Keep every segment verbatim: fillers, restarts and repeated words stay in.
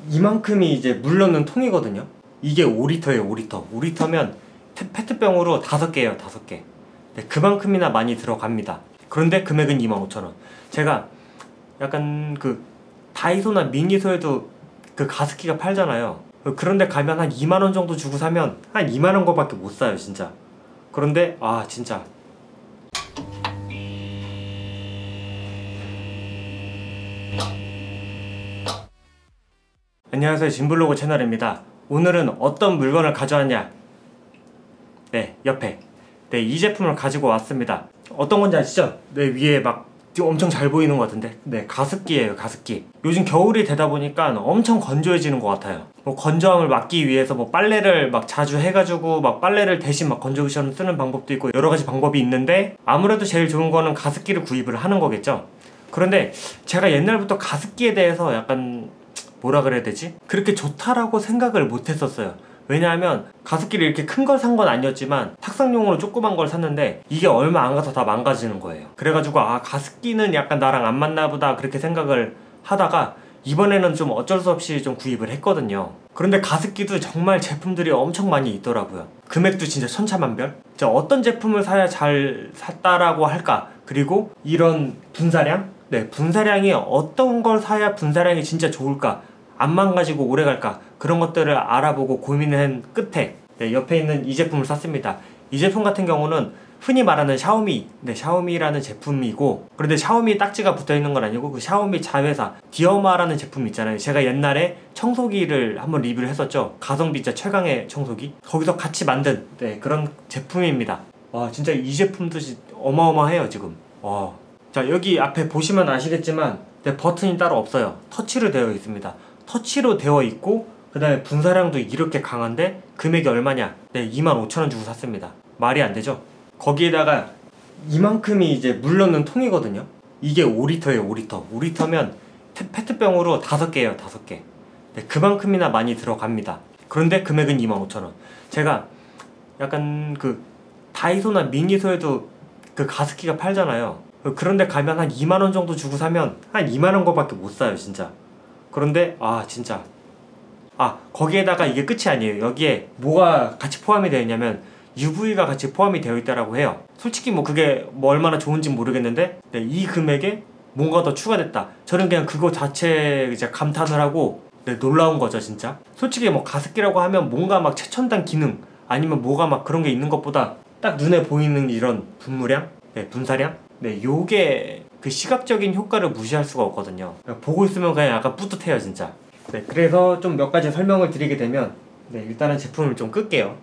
이만큼이 이제 물 넣는 통이거든요. 이게 오 리터예요. 오 리터. 오 리터면 페트병으로 다섯 개예요. 다섯 개. 네, 그만큼이나 많이 들어갑니다. 그런데 금액은 이만 오천 원. 제가 약간 그 다이소나 미니소에도 그 가습기가 팔잖아요. 그런데 가면 한 이만 원 정도 주고 사면 한 이만 원 거밖에 못 사요 진짜. 그런데 아 진짜 안녕하세요, 진블로그 채널입니다. 오늘은 어떤 물건을 가져왔냐? 네, 옆에 네, 이 제품을 가지고 왔습니다. 어떤 건지 아시죠? 네, 위에 막 엄청 잘 보이는 것 같은데, 네, 가습기예요. 가습기. 요즘 겨울이 되다 보니까 엄청 건조해지는 것 같아요. 뭐 건조함을 막기 위해서 뭐 빨래를 막 자주 해가지고 막 빨래를 대신 막 건조기처럼 쓰는 방법도 있고 여러 가지 방법이 있는데, 아무래도 제일 좋은 거는 가습기를 구입을 하는 거겠죠. 그런데 제가 옛날부터 가습기에 대해서 약간 뭐라 그래야 되지? 그렇게 좋다라고 생각을 못 했었어요. 왜냐하면 가습기를 이렇게 큰 걸 산 건 아니었지만 탁상용으로 조그만 걸 샀는데 이게 얼마 안 가서 다 망가지는 거예요. 그래가지고 아, 가습기는 약간 나랑 안 맞나 보다 그렇게 생각을 하다가 이번에는 좀 어쩔 수 없이 좀 구입을 했거든요. 그런데 가습기도 정말 제품들이 엄청 많이 있더라고요. 금액도 진짜 천차만별. 자, 어떤 제품을 사야 잘 샀다라고 할까? 그리고 이런 분사량? 네, 분사량이 어떤 걸 사야 분사량이 진짜 좋을까? 안 망가지고 오래 갈까? 그런 것들을 알아보고 고민한 끝에 네, 옆에 있는 이 제품을 샀습니다. 이 제품 같은 경우는 흔히 말하는 샤오미, 네, 샤오미라는 제품이고, 그런데 샤오미 딱지가 붙어있는 건 아니고 그 샤오미 자회사 디어마라는 제품 있잖아요. 제가 옛날에 청소기를 한번 리뷰를 했었죠. 가성비 진짜 최강의 청소기. 거기서 같이 만든 네, 그런 제품입니다. 와, 진짜 이 제품도 어마어마해요 지금. 와. 자, 여기 앞에 보시면 아시겠지만 네, 버튼이 따로 없어요. 터치로 되어 있습니다. 터치로 되어 있고, 그 다음에 분사량도 이렇게 강한데 금액이 얼마냐? 네, 이만 오천 원 주고 샀습니다. 말이 안 되죠? 거기에다가 이만큼이 이제 물 넣는 통이거든요. 이게 오 리터예요. 오 리터. 오 리터면 페트병으로 다섯 개예요. 다섯 개. 네, 그만큼이나 많이 들어갑니다. 그런데 금액은 이만 오천 원. 제가 약간 그 다이소나 미니소에도 그 가습기가 팔잖아요. 그런데 가면 한 이만 원 정도 주고 사면 한 이만 원 거밖에 못 사요 진짜. 그런데 아 진짜 아, 거기에다가 이게 끝이 아니에요. 여기에 뭐가 같이 포함이 되어 있냐면 유브이가 같이 포함이 되어 있다라고 해요. 솔직히 뭐 그게 뭐 얼마나 좋은지 모르겠는데 네, 이 금액에 뭔가 더 추가됐다. 저는 그냥 그거 자체에 이제 감탄을 하고 네, 놀라운 거죠 진짜. 솔직히 뭐 가습기라고 하면 뭔가 막 최첨단 기능 아니면 뭐가 막 그런 게 있는 것보다 딱 눈에 보이는 이런 분무량, 네, 분사량, 네, 요게 그 시각적인 효과를 무시할 수가 없거든요. 보고 있으면 그냥 약간 뿌듯해요 진짜. 네, 그래서 좀 몇 가지 설명을 드리게 되면 네, 일단은 제품을 좀 끌게요.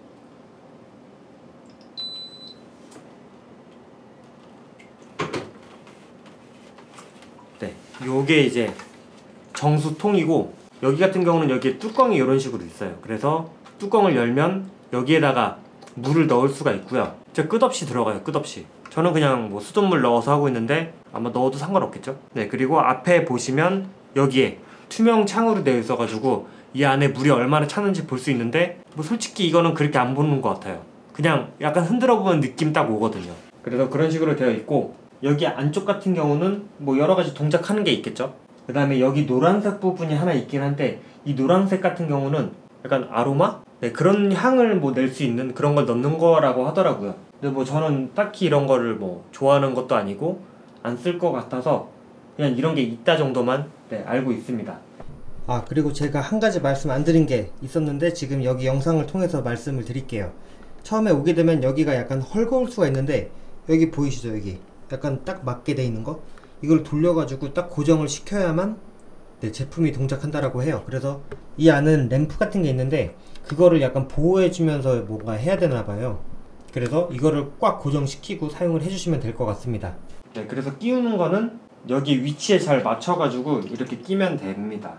네, 요게 이제 정수통이고, 여기 같은 경우는 여기에 뚜껑이 이런 식으로 있어요. 그래서 뚜껑을 열면 여기에다가 물을 넣을 수가 있고요. 저 끝없이 들어가요. 끝없이. 저는 그냥 뭐 수돗물 넣어서 하고 있는데 아마 넣어도 상관없겠죠. 네, 그리고 앞에 보시면 여기에 투명 창으로 되어 있어가지고 이 안에 물이 얼마나 차는지 볼 수 있는데, 뭐 솔직히 이거는 그렇게 안 보는 것 같아요. 그냥 약간 흔들어 보면 느낌 딱 오거든요. 그래서 그런 식으로 되어 있고, 여기 안쪽 같은 경우는 뭐 여러 가지 동작하는 게 있겠죠. 그 다음에 여기 노란색 부분이 하나 있긴 한데, 이 노란색 같은 경우는 약간 아로마? 네, 그런 향을 뭐 낼 수 있는 그런 걸 넣는 거라고 하더라고요. 근데 뭐 저는 딱히 이런 거를 뭐 좋아하는 것도 아니고 안 쓸 것 같아서 그냥 이런 게 있다 정도만 네, 알고 있습니다. 아, 그리고 제가 한 가지 말씀 안 드린 게 있었는데 지금 여기 영상을 통해서 말씀을 드릴게요. 처음에 오게 되면 여기가 약간 헐거울 수가 있는데, 여기 보이시죠? 여기 약간 딱 맞게 돼 있는 거, 이걸 돌려가지고 딱 고정을 시켜야만 네, 제품이 동작한다라고 해요. 그래서 이 안은 램프 같은 게 있는데 그거를 약간 보호해주면서 뭔가 해야 되나봐요. 그래서 이거를 꽉 고정시키고 사용을 해주시면 될 것 같습니다. 네, 그래서 끼우는 거는 여기 위치에 잘 맞춰가지고 이렇게 끼면 됩니다.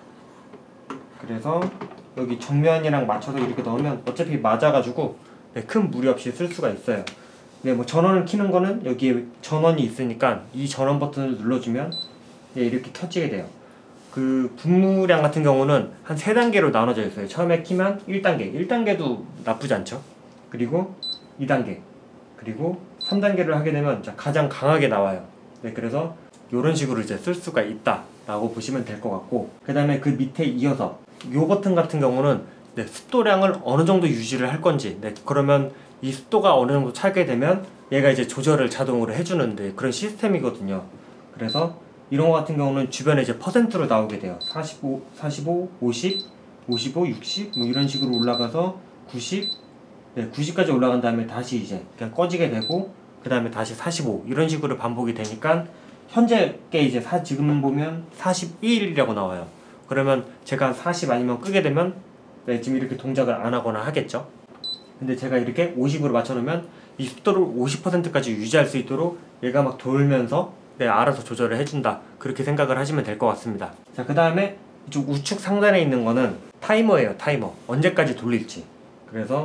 그래서 여기 정면이랑 맞춰서 이렇게 넣으면 어차피 맞아가지고 네, 큰 무리 없이 쓸 수가 있어요. 네, 뭐 전원을 켜는 거는 여기에 전원이 있으니까 이 전원 버튼을 눌러주면 네, 이렇게 켜지게 돼요. 그 분무량 같은 경우는 한 세 단계로 나눠져 있어요. 처음에 키면 일 단계, 일 단계도 나쁘지 않죠. 그리고 이 단계, 그리고 삼 단계를 하게 되면 가장 강하게 나와요. 네, 그래서 이런 식으로 이제 쓸 수가 있다 라고 보시면 될 것 같고, 그 다음에 그 밑에 이어서 이 버튼 같은 경우는 네, 습도량을 어느 정도 유지를 할 건지, 네, 그러면 이 습도가 어느 정도 차게 되면 얘가 이제 조절을 자동으로 해주는데 그런 시스템이거든요. 그래서 이런 거 같은 경우는 주변에 이제 퍼센트로 나오게 돼요. 사십오, 사십오, 오십, 오십오, 육십 뭐 이런 식으로 올라가서 구십, 네, 구십까지 올라간 다음에 다시 이제 그냥 꺼지게 되고, 그 다음에 다시 사십오 이런 식으로 반복이 되니까 현재 게 이제 사, 지금 보면 사십일이라고 나와요. 그러면 제가 사십 아니면 끄게 되면 네, 지금 이렇게 동작을 안 하거나 하겠죠. 근데 제가 이렇게 오십으로 맞춰놓으면 이 습도를 오십 퍼센트까지 유지할 수 있도록 얘가 막 돌면서 네, 알아서 조절을 해준다, 그렇게 생각을 하시면 될 것 같습니다. 자, 그 다음에 이쪽 우측 상단에 있는 거는 타이머예요. 타이머 언제까지 돌릴지. 그래서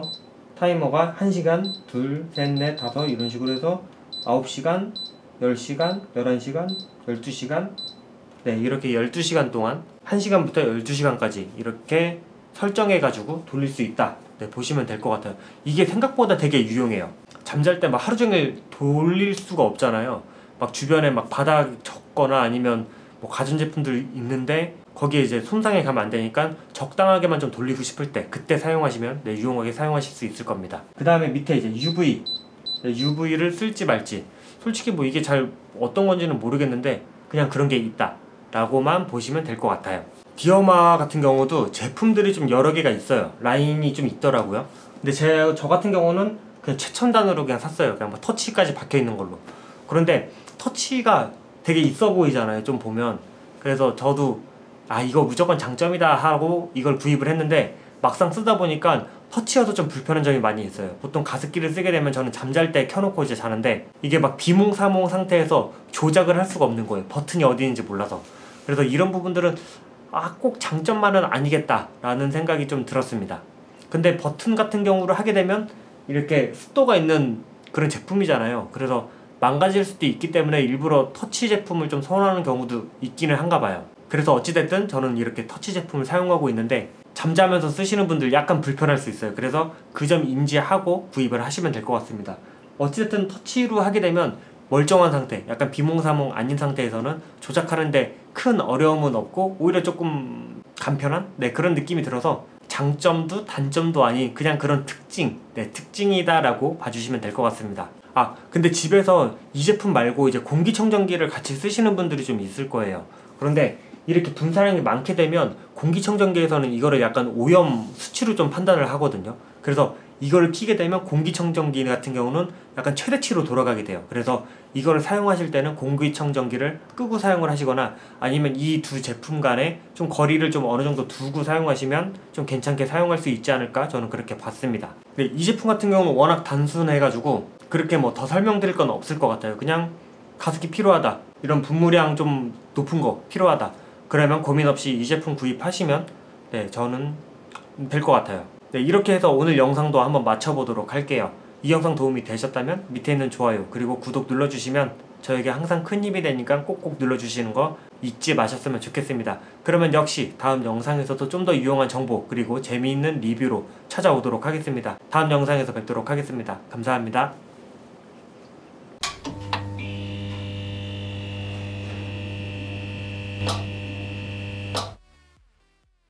타이머가 한 시간, 둘, 셋, 넷, 다섯 이런 식으로 해서 아홉 시간, 열 시간, 열한 시간, 열두 시간, 네, 이렇게 열두 시간 동안 한 시간부터 열두 시간까지 이렇게 설정해 가지고 돌릴 수 있다. 네, 보시면 될 것 같아요. 이게 생각보다 되게 유용해요. 잠잘 때 막 하루 종일 돌릴 수가 없잖아요. 막 주변에 막 바닥 젖거나 아니면 뭐 가전제품들 있는데 거기에 이제 손상이 가면 안 되니까 적당하게만 좀 돌리고 싶을 때 그때 사용하시면 네, 유용하게 사용하실 수 있을 겁니다. 그 다음에 밑에 이제 유브이, 네, 유브이를 쓸지 말지, 솔직히 뭐 이게 잘 어떤 건지는 모르겠는데 그냥 그런 게 있다 라고만 보시면 될 것 같아요. 디어마 같은 경우도 제품들이 좀 여러 개가 있어요. 라인이 좀 있더라고요. 근데 제, 저 같은 경우는 그냥 최첨단으로 그냥 샀어요. 그냥 뭐 터치까지 박혀 있는 걸로. 그런데 터치가 되게 있어 보이잖아요, 좀 보면. 그래서 저도 아 이거 무조건 장점이다 하고 이걸 구입을 했는데 막상 쓰다 보니까 터치여서 좀 불편한 점이 많이 있어요. 보통 가습기를 쓰게 되면 저는 잠잘 때 켜놓고 이제 자는데 이게 막 비몽사몽 상태에서 조작을 할 수가 없는 거예요. 버튼이 어디 있는지 몰라서. 그래서 이런 부분들은 아 꼭 장점만은 아니겠다 라는 생각이 좀 들었습니다. 근데 버튼 같은 경우를 하게 되면 이렇게 습도가 있는 그런 제품이잖아요. 그래서 망가질 수도 있기 때문에 일부러 터치 제품을 좀 선호하는 경우도 있기는 한가 봐요. 그래서 어찌됐든 저는 이렇게 터치 제품을 사용하고 있는데 잠자면서 쓰시는 분들 약간 불편할 수 있어요. 그래서 그 점 인지하고 구입을 하시면 될 것 같습니다. 어찌됐든 터치로 하게 되면 멀쩡한 상태, 약간 비몽사몽 아닌 상태에서는 조작하는데 큰 어려움은 없고 오히려 조금 간편한 네, 그런 느낌이 들어서 장점도 단점도 아닌 그냥 그런 특징, 네, 특징이다 라고 봐주시면 될 것 같습니다. 아 근데 집에서 이 제품 말고 이제 공기청정기를 같이 쓰시는 분들이 좀 있을 거예요. 그런데 이렇게 분사량이 많게 되면 공기청정기에서는 이거를 약간 오염 수치로 좀 판단을 하거든요. 그래서 이거를 켜게 되면 공기청정기 같은 경우는 약간 최대치로 돌아가게 돼요. 그래서 이거를 사용하실 때는 공기청정기를 끄고 사용을 하시거나 아니면 이 두 제품 간에 좀 거리를 좀 어느 정도 두고 사용하시면 좀 괜찮게 사용할 수 있지 않을까, 저는 그렇게 봤습니다. 근데 이 제품 같은 경우는 워낙 단순해가지고 그렇게 뭐 더 설명드릴 건 없을 것 같아요. 그냥 가습기 필요하다, 이런 분무량 좀 높은 거 필요하다, 그러면 고민 없이 이 제품 구입하시면 네, 저는 될 것 같아요. 네, 이렇게 해서 오늘 영상도 한번 마쳐보도록 할게요. 이 영상 도움이 되셨다면 밑에 있는 좋아요 그리고 구독 눌러주시면 저에게 항상 큰 힘이 되니까 꼭꼭 눌러주시는 거 잊지 마셨으면 좋겠습니다. 그러면 역시 다음 영상에서도 좀 더 유용한 정보 그리고 재미있는 리뷰로 찾아오도록 하겠습니다. 다음 영상에서 뵙도록 하겠습니다. 감사합니다.